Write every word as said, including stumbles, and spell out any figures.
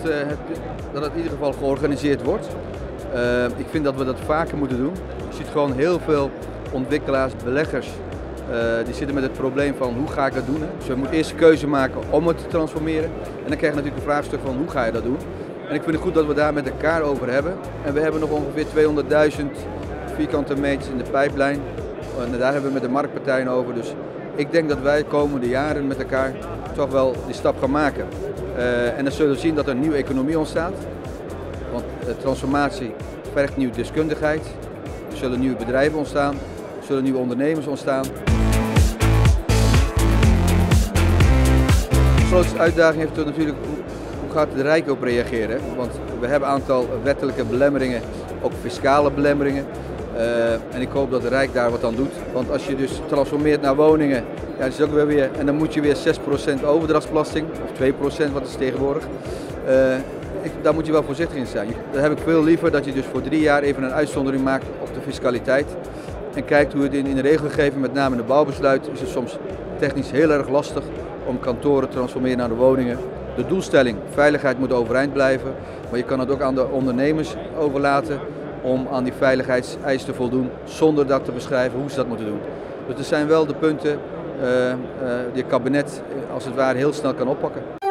uh, het, dat het in ieder geval georganiseerd wordt. Uh, ik vind dat we dat vaker moeten doen. Je ziet gewoon heel veel ontwikkelaars, beleggers, uh, die zitten met het probleem van hoe ga ik dat doen. Hè? Dus we moeten eerst een keuze maken om het te transformeren. En dan krijg je natuurlijk een vraagstuk van hoe ga je dat doen. En ik vind het goed dat we daar met elkaar over hebben. En we hebben nog ongeveer tweehonderdduizend vierkante meters in de pijplijn. En daar hebben we met de marktpartijen over. Dus ik denk dat wij de komende jaren met elkaar toch wel die stap gaan maken. Uh, en dan zullen we zien dat er een nieuwe economie ontstaat. Want de transformatie vergt nieuwe deskundigheid. Er zullen nieuwe bedrijven ontstaan. Er zullen nieuwe ondernemers ontstaan. De grootste uitdaging heeft er natuurlijk hoe gaat de Rijk op reageren. Want we hebben een aantal wettelijke belemmeringen, ook fiscale belemmeringen. Uh, en ik hoop dat de Rijk daar wat aan doet. Want als je dus transformeert naar woningen, ja, dat is ook weer weer, en dan moet je weer zes procent overdrachtsbelasting, of twee procent wat is tegenwoordig. Uh, ik, daar moet je wel voorzichtig in zijn. Dan heb ik veel liever dat je dus voor drie jaar even een uitzondering maakt op de fiscaliteit. En kijkt hoe het in, in de regelgeving, met name in de bouwbesluit, is het soms technisch heel erg lastig om kantoren te transformeren naar de woningen. De doelstelling, veiligheid moet overeind blijven, maar je kan het ook aan de ondernemers overlaten om aan die veiligheidseisen te voldoen, zonder dat te beschrijven hoe ze dat moeten doen. Dus er zijn wel de punten uh, uh, die het kabinet als het ware heel snel kan oppakken.